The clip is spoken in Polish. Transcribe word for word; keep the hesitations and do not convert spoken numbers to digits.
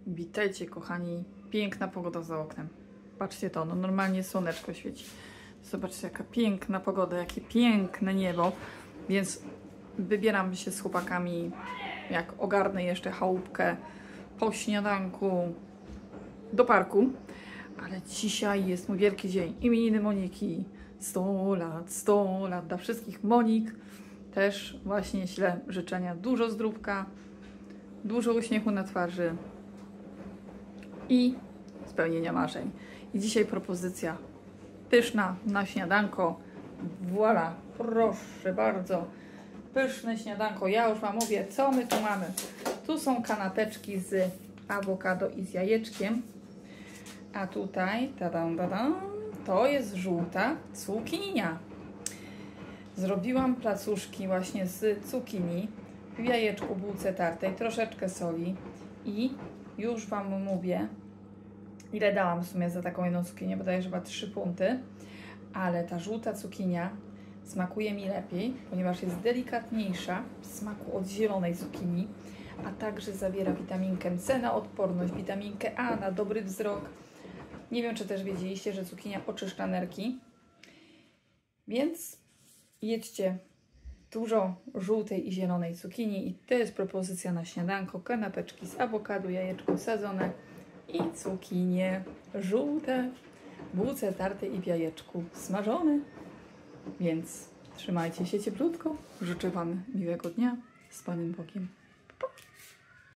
Witajcie kochani, piękna pogoda za oknem. Patrzcie to, no normalnie słoneczko świeci. Zobaczcie jaka piękna pogoda, jakie piękne niebo. Więc wybieram się z chłopakami, jak ogarnę jeszcze chałupkę po śniadanku do parku. Ale dzisiaj jest mój wielki dzień, imieniny Moniki. sto lat, sto lat dla wszystkich Monik. Też właśnie ślę życzenia, dużo zdrówka, dużo uśmiechu na twarzy i spełnienia marzeń. I dzisiaj propozycja pyszna na śniadanko. Voilà, proszę bardzo. Pyszne śniadanko. Ja już Wam mówię, co my tu mamy. Tu są kanapeczki z awokado i z jajeczkiem. A tutaj, tadam, tadam, to jest żółta cukinia. Zrobiłam placuszki właśnie z cukinii w jajeczku, bułce tartej, troszeczkę soli i już Wam mówię, ile dałam w sumie za taką jedną cukinię, bodajże chyba trzy funty, ale ta żółta cukinia smakuje mi lepiej, ponieważ jest delikatniejsza w smaku od zielonej cukinii, a także zawiera witaminkę C na odporność, witaminkę A na dobry wzrok. Nie wiem, czy też wiedzieliście, że cukinia oczyszcza nerki, więc jedźcie dużo żółtej i zielonej cukinii i to jest propozycja na śniadanko. Kanapeczki z awokado, jajeczko sadzone i cukinie żółte, bułce tartej i w jajeczku smażone. Więc trzymajcie się cieplutko. Życzę Wam miłego dnia. Z Panem Bogiem. Pa.